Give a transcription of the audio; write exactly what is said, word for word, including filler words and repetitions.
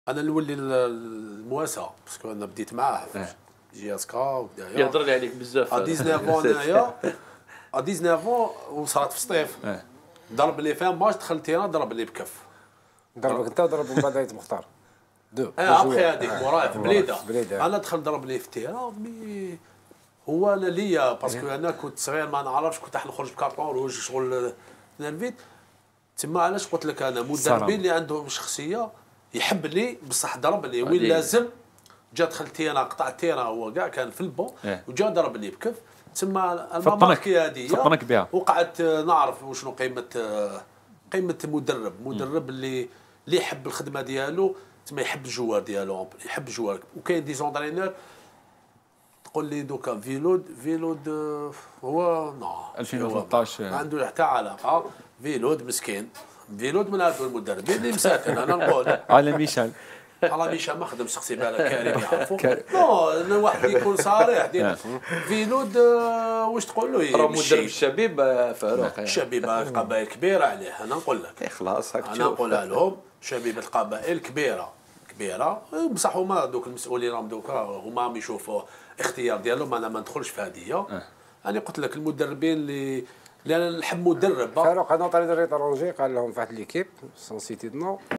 انا نولي المواساه باسكو انا بديت معاه في جي اس كا وبدايا يهضر لي عليك بزاف. ا تسعطاش انايا ا تسعطاش وصارت في الصيف ضرب لي فيها ماتش دخلت انا ضرب لي بكف ضربك انت وضرب من بعد مختار دو اه ابخي هذيك موراي في بليده انا دخل ضرب لي في التيرا مي هو انا ليا باسكو انا كنت صغير ما نعرفش كنت راح نخرج بكارطون روج شغل نرفيت تما علاش قلت لك انا مدربين اللي عندهم شخصيه يحبني بصح ضربني وين لازم جا دخلت انا قطعت تيرا هو كاع كان في البون وجا ضربني بكف تما الماركي هذه فطنك بها وقعدت نعرف وشنو قيمه قيمه مدرب مدرب اللي اللي يحب الخدمه ديالو تما يحب الجوار ديالو يحب الجوار وكاين دي زونترينور تقول لي دوكا فيلود فيلود هو نو ألفين وثلاثطاش ما عنده حتى علاقه فيلود مسكين فيلود من هذو المدربين اللي مساكن انا نقول على ميشيل على ميشيل ما خدم سقسي بالك كريم يعرفو نو واحد يكون صريح فيلود واش تقول له راه مدرب الشبيب فاروق الشبيب قبائل كبيره عليه انا نقول لك خلاص هاك انا نقولها لهم شبيبه القبائل كبيره كبيره بصح هما دوك المسؤولين راهم دوكا هما راهم يشوفوا اختيار ديالهم انا ما ندخلش في هذه انا قلت لك المدربين اللي اللي انا نحب مدرب فاروق انا طريق ريترونجي قال لهم في واحد ليكيب سون سيتي دو نو